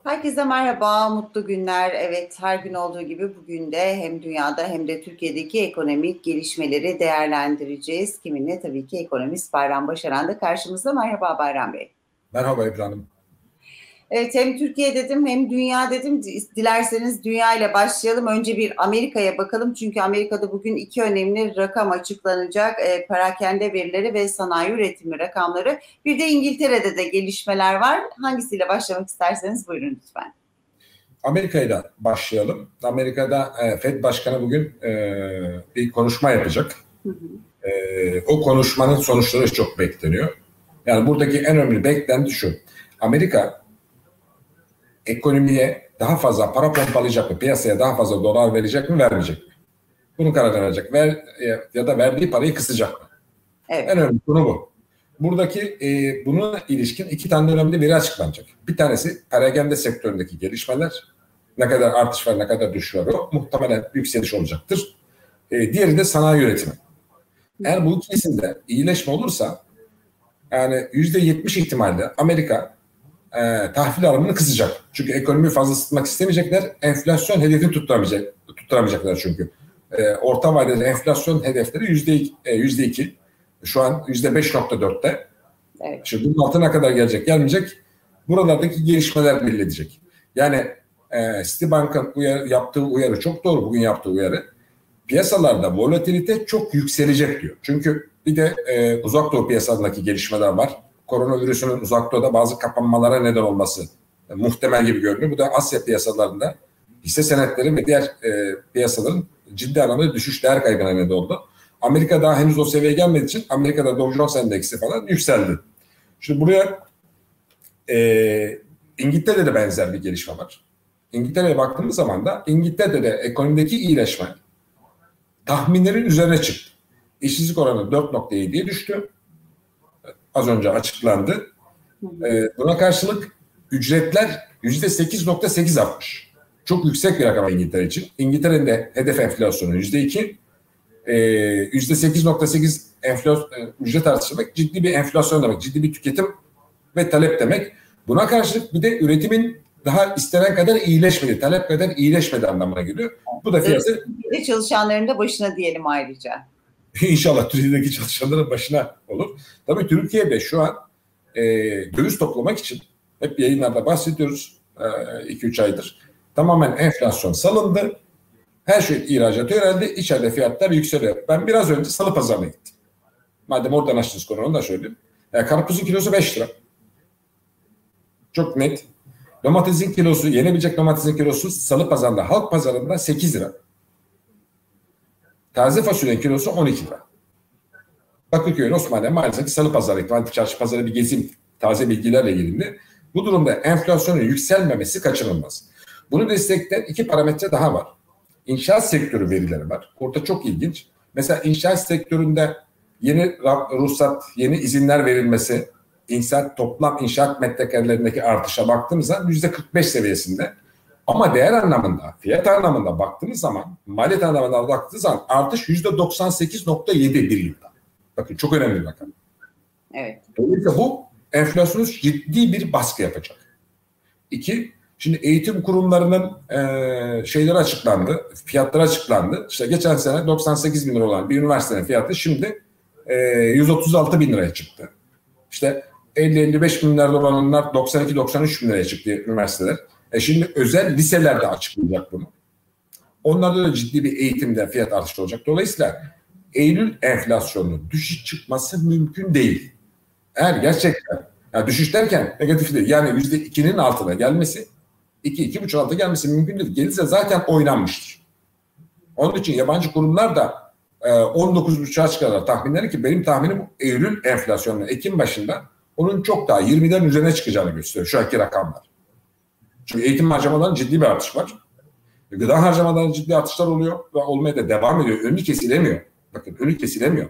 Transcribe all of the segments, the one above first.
Herkese merhaba, mutlu günler. Evet, her gün olduğu gibi bugün de hem dünyada hem de Türkiye'deki ekonomik gelişmeleri değerlendireceğiz. Kiminle? Tabii ki ekonomist Bayram Başaran da karşımızda. Merhaba Bayram Bey. Merhaba Ebru Hanım. Evet, hem Türkiye dedim hem dünya dedim. Dilerseniz dünya ile başlayalım. Önce bir Amerika'ya bakalım. Çünkü Amerika'da bugün iki önemli rakam açıklanacak. Perakende verileri ve sanayi üretimi rakamları. Bir de İngiltere'de de gelişmeler var. Hangisiyle başlamak isterseniz buyurun lütfen. Amerika'yla başlayalım. Amerika'da Fed Başkanı bugün bir konuşma yapacak. Hı hı. O konuşmanın sonuçları çok bekleniyor. Yani buradaki en önemli beklenti şu. Amerika ekonomiye daha fazla para pompalayacak mı? Piyasaya daha fazla dolar verecek mi, vermeyecek mi? Bunu karar verecek. Ya da verdiği parayı kısacak mı? Evet. En önemli konu bu. Buradaki buna ilişkin iki tane önemli veri açıklanacak. Bir tanesi perakende sektöründeki gelişmeler. Ne kadar artış var, ne kadar düşüş var o. Muhtemelen yükseliş olacaktır. Diğeri de sanayi üretimi. Eğer bu ikisinde iyileşme olursa yani %70 ihtimalle Amerika tahvil alımını kısacak. Çünkü ekonomiyi fazla ısıtmak istemeyecekler. Enflasyon hedefini tutturamayacaklar çünkü. Orta vadeli enflasyon hedefleri %2. Şu an %5.4'te. Evet. Şimdi bunun altına kadar gelecek, gelmeyecek. Buralardaki gelişmeler belli edecek. Yani Citibank'ın yaptığı uyarı çok doğru. Bugün yaptığı uyarı. Piyasalarda volatilite çok yükselecek diyor. Çünkü bir de uzak doğu piyasalarındaki gelişmeler var. Koronavirüsünün uzak doğuda bazı kapanmalara neden olması muhtemel gibi görünüyor. Bu da Asya piyasalarında hisse senetleri ve diğer piyasaların ciddi anlamda düşüş, değer kaybına neden oldu. Amerika daha henüz o seviyeye gelmediği için Amerika'da Dow Jones Endeksi falan yükseldi. Şimdi buraya İngiltere'de de benzer bir gelişme var. İngiltere'ye baktığımız zaman da İngiltere'de de ekonomideki iyileşme tahminlerin üzerine çıktı. İşsizlik oranı 4.7'ye düştü. Az önce açıklandı. Buna karşılık ücretler %8.8 artmış. Çok yüksek bir rakam İngiltere için. İngiltere'nin de hedef enflasyonu %2. %8.8 ücret artışı demek ciddi bir enflasyon demek. Ciddi bir tüketim ve talep demek. Buna karşılık bir de üretimin daha istenen kadar iyileşmedi. Talep kadar iyileşmedi anlamına geliyor. Bu da fiyatı... Türkiye'de çalışanların da başına diyelim ayrıca. İnşallah Türkiye'deki çalışanların başına olur. Tabii Türkiye'de şu an döviz toplamak için hep yayınlarda bahsediyoruz 2-3 aydır. Tamamen enflasyon salındı. Her şey ihracat öğrendi. İçeride fiyatlar yükseliyor. Ben biraz önce salı pazarına gittim. Madem oradan açtınız konuyu da söyleyeyim. Karpuzun kilosu 5 lira. Çok net. Domatesin kilosu, yenebilecek domatesin kilosu salı pazarında, halk pazarında 8 lira. Taze fasulyenin kilosu 12 lira. Bakırköy'ün Osmaniye maalesef salı pazarı, antik çarşı pazarı bir gezim, taze bilgilerle ilgili. Bu durumda enflasyonun yükselmemesi kaçınılmaz. Bunu destekleyen iki parametre daha var. İnşaat sektörü verileri var. Orada çok ilginç. Mesela inşaat sektöründe yeni ruhsat, yeni izinler verilmesi, toplam inşaat metrekarelerindeki artışa baktığımız zaman %45 seviyesinde. Ama değer anlamında, fiyat anlamında baktığımız zaman, maliyet anlamında baktığımız zaman artış %98.7 bir yılda. Bakın çok önemli bir rakam. Evet. Dolayısıyla bu enflasyonu ciddi bir baskı yapacak. İki, şimdi eğitim kurumlarının şeyleri açıklandı, fiyatları açıklandı. İşte geçen sene 98 bin lira olan bir üniversitenin fiyatı şimdi 136 bin liraya çıktı. İşte 50-55 bin lirada olanlar 92-93 bin liraya çıktı üniversiteler. Şimdi özel liseler de açıklayacak bunu. Onlarda da ciddi bir eğitimde fiyat artışı olacak. Dolayısıyla Eylül enflasyonunun düşüş çıkması mümkün değil. Eğer gerçekten yani düşüş derken negatif değil. Yani %2'nin altına gelmesi, 2-2,5 altına gelmesi mümkün değil. Gelirse zaten oynanmıştır. Onun için yabancı kurumlar da 19,5'a çıkarlar tahminleri ki benim tahminim Eylül enflasyonunun Ekim başında onun çok daha 20'lerin üzerine çıkacağını gösteriyor şu anki rakamlar. Çünkü eğitim harcamalarının ciddi bir artış var. Gıda harcamalarının ciddi artışlar oluyor ve olmaya da devam ediyor. Önü kesilemiyor. Bakın önü kesilemiyor.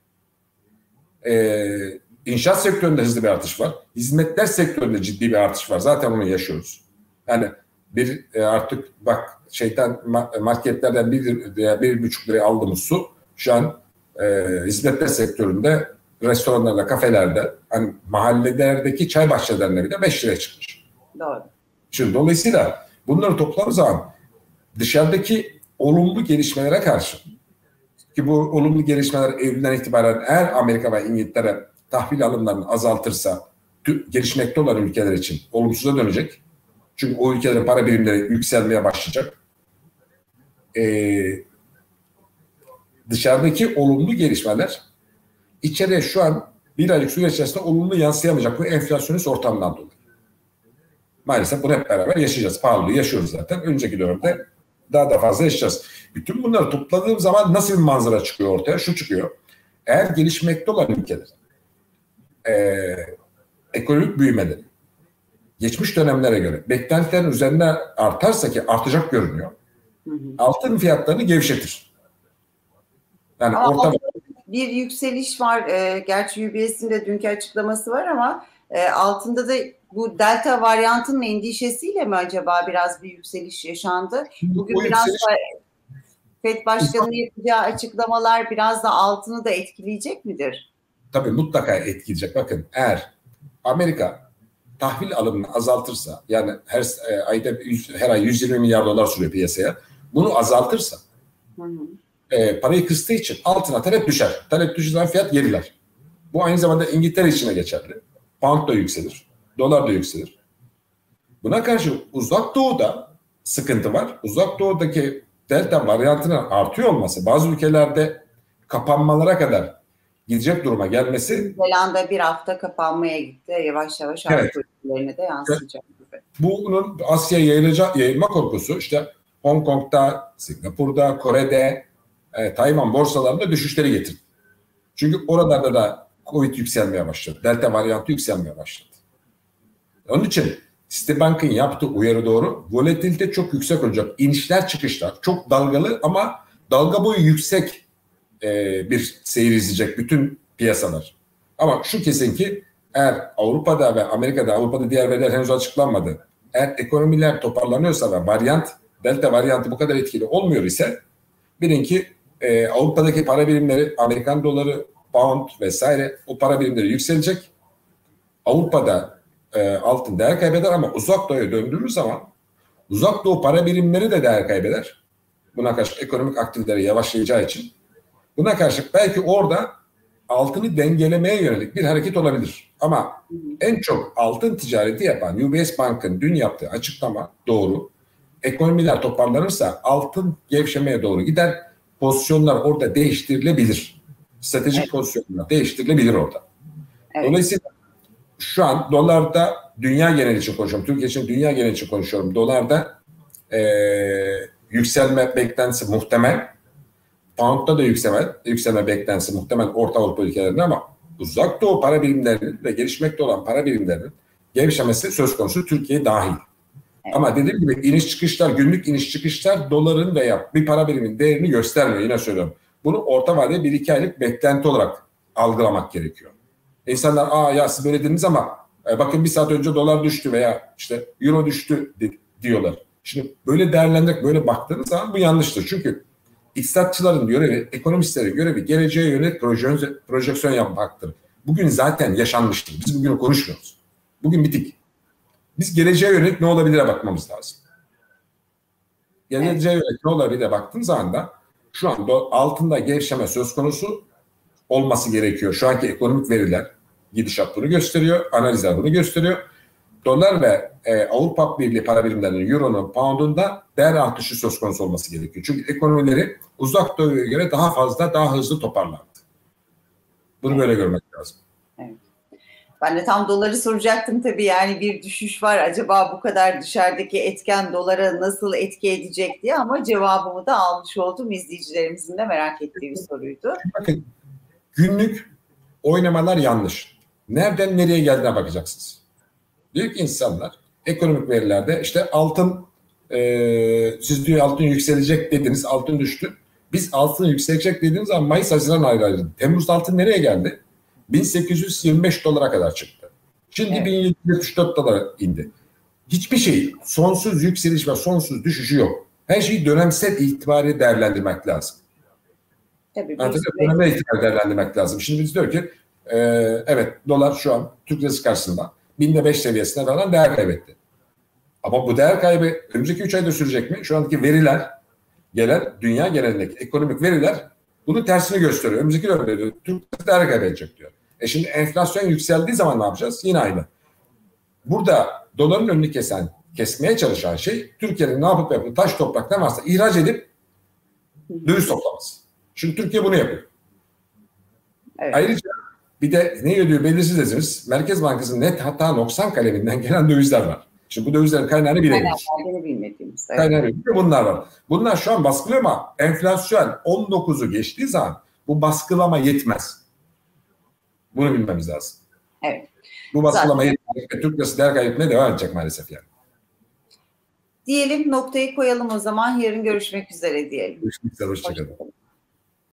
İnşaat sektöründe hızlı bir artış var. Hizmetler sektöründe ciddi bir artış var. Zaten onu yaşıyoruz. Yani artık bak marketlerden 1,5 liraya aldığımız su şu an hizmetler sektöründe restoranlarda, kafelerde, hani mahallelerdeki çay bahçelerine bile 5 liraya çıkmış. Doğru. Şimdi dolayısıyla bunları topladığımız zaman dışarıdaki olumlu gelişmelere karşı, ki bu olumlu gelişmeler Eylül'den itibaren eğer Amerika ve İngiltere tahvil alımlarını azaltırsa gelişmekte olan ülkeler için olumsuza dönecek. Çünkü o ülkelerin para birimleri yükselmeye başlayacak. Dışarıdaki olumlu gelişmeler içeriye şu an bir aylık süreç içerisinde olumlu yansıyamayacak bu enflasyonist ortamdan dolayı. Maalesef bunu hep beraber yaşayacağız. Pahalılığı yaşıyoruz zaten. Önceki dönemde daha da fazla yaşayacağız. Bütün bunları topladığım zaman nasıl bir manzara çıkıyor ortaya? Şu çıkıyor. Eğer gelişmekte olan ülkeler ekonomik büyümeleri geçmiş dönemlere göre beklentilerin üzerine artarsa, ki artacak görünüyor, altın fiyatlarını gevşetir. Yani ama bir yükseliş var. Gerçi UBS'in de dünkü açıklaması var ama altında da bu delta varyantının endişesiyle mi acaba biraz bir yükseliş yaşandı? Bugün biraz da FED Başkanı'nın yapacağı açıklamalar biraz da altını da etkileyecek midir? Tabii mutlaka etkileyecek. Bakın, eğer Amerika tahvil alımını azaltırsa, yani her ay 120 milyar dolar sürüyor piyasaya, bunu azaltırsa parayı kıstığı için altına talep düşer. Talep düştüğü zaman fiyat geriler. Bu aynı zamanda İngiltere için de geçerli. Pound da yükselir. Dolar da yükselir. Buna karşı Uzak Doğu'da sıkıntı var. Uzak Doğu'daki delta varyantının artıyor olması, bazı ülkelerde kapanmalara kadar gidecek duruma gelmesi. Zelanda bir hafta kapanmaya gitti. Yavaş yavaş Avrupa ülkelerine de yansıyacak gibi. Bunun Asya'ya yayılma korkusu, işte Hong Kong'da, Singapur'da, Kore'de, Tayvan borsalarında düşüşleri getirdi. Çünkü oralarda da Covid yükselmeye başladı. Delta varyantı yükselmeye başladı. Onun için Citibank'ın yaptığı uyarı doğru. Volatilite çok yüksek olacak. İnişler çıkışlar çok dalgalı ama dalga boyu yüksek bir seyir izleyecek bütün piyasalar. Ama şu kesin ki eğer Avrupa'da ve Amerika'da, Avrupa'da diğer veriler henüz açıklanmadı, eğer ekonomiler toparlanıyorsa ve delta varyantı bu kadar etkili olmuyor ise, bilin ki Avrupa'daki para birimleri, Amerikan doları, pound vesaire, o para birimleri yükselecek. Avrupa'da altın değer kaybeder ama Uzak Doğu'ya döndüğümüz zaman Uzak Doğu para birimleri de değer kaybeder. Buna karşı ekonomik aktiviteleri yavaşlayacağı için. Buna karşı belki orada altını dengelemeye yönelik bir hareket olabilir. Ama en çok altın ticareti yapan UBS Bank'ın dün yaptığı açıklama doğru. Ekonomiler toparlanırsa altın gevşemeye doğru gider. Pozisyonlar orada değiştirilebilir. Stratejik pozisyonlar değiştirilebilir orada. Evet. Dolayısıyla şu an dolarda, dünya geneli için konuşuyorum. Türkiye için dünya geneli için konuşuyorum. Dolarda yükselme beklentisi muhtemel. Pound'da da yükselme beklentisi muhtemel Orta Avrupa ülkelerinde, ama Uzak Doğu para birimlerinin ve gelişmekte olan para birimlerinin gevşemesi söz konusu, Türkiye dahil. Evet. Ama dediğim gibi iniş çıkışlar, günlük iniş çıkışlar doların veya bir para birimin değerini göstermiyor. Yine söylüyorum. Bunu orta vadeli 1-2 aylık beklenti olarak algılamak gerekiyor. İnsanlar ya siz böyle dediniz ama bakın bir saat önce dolar düştü veya işte euro düştü diyorlar. Şimdi böyle değerlendirerek böyle baktığınız zaman bu yanlıştır. Çünkü iktisatçıların görevi, ekonomistlerin görevi geleceğe yönelik projeksiyon yapmaktır. Bugün zaten yaşanmıştır. Biz bugünü konuşmuyoruz. Bugün bitik. Biz geleceğe yönelik ne olabilire bakmamız lazım. Geleceğe yönelik ne olabilire baktığın zaman da şu an altında gevşeme söz konusu olması gerekiyor. Şu anki ekonomik veriler, gidişat bunu gösteriyor, analizler bunu gösteriyor. Dolar ve Avrupa Birliği para birimlerinin, Euro'nun, Pound'un da değer artışı söz konusu olması gerekiyor. Çünkü ekonomileri Uzak Doğu'ya göre daha fazla, daha hızlı toparlandı. Bunu böyle görmek lazım. Evet. Ben de tam doları soracaktım tabii, yani bir düşüş var. Acaba bu kadar dışarıdaki etken dolara nasıl etki edecek diye, ama cevabımı da almış oldum. İzleyicilerimizin de merak ettiği bir soruydu. Bakın, günlük oynamalar yanlış. Nereden nereye geldiğine bakacaksınız. Büyük insanlar ekonomik verilerde işte altın, siz diyor altın yükselecek dediniz, altın düştü. Biz altın yükselecek dediğimiz zaman Mayıs-Haziran aylarıydı. Temmuz'da altın nereye geldi? 1825 dolara kadar çıktı. Şimdi 1774 dolara indi. Hiçbir şey, sonsuz yükseliş ve sonsuz düşüşü yok. Her şeyi dönemsel itibariyle değerlendirmek lazım. Tabii. Dönemsel itibariyle değerlendirmek lazım. Şimdi biz diyor ki evet, dolar şu an Türk lirası karşısında 1005 seviyesine falan değer kaybetti. Ama bu değer kaybı önümüzdeki 3 ayda sürecek mi? Şu andaki veriler, gelen dünya genelindeki ekonomik veriler bunun tersini gösteriyor. Önümüzdeki dönemde diyor, Türk değer kaybedecek diyor. Şimdi enflasyon yükseldiği zaman ne yapacağız? Yine aynı. Burada doların önünü kesmeye çalışan şey Türkiye'nin ne yapıp taş toprak ne varsa ihraç edip döviz toplaması. Şimdi Türkiye bunu yapıyor. Evet. Ayrıca bir de ne ödüyor belirsiz dediğimiz Merkez Bankası'nın net hata noksan kaleminden gelen dövizler var. Şimdi bu dövizlerin kaynağını bilemiyoruz. Bilmediğimiz. Evet. Kaynağını bunlar var. Bunlar şu an baskılıyor ama enflasyon 19'u geçtiği zaman bu baskılama yetmez. Bunu bilmemiz lazım. Evet. Bu baskılama yetmez ve Türk lirası değer kaybetmeye devam edecek maalesef yani. Diyelim, noktayı koyalım o zaman. Yarın görüşmek üzere diyelim. Görüşmek üzere, hoşçakalın.